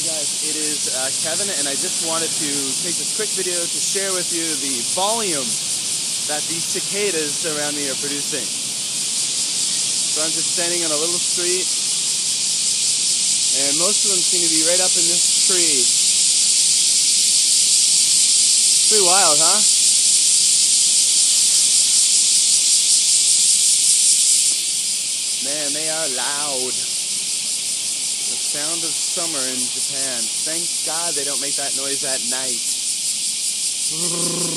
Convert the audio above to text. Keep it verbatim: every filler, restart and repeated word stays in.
Guys, it is uh, Kevin, and I just wanted to take this quick video to share with you the volume that these cicadas around me are producing. So I'm just standing on a little street, and most of them seem to be right up in this tree. Pretty wild, huh? Man, they are loud. The sound of summer in Japan. Thank God they don't make that noise at night.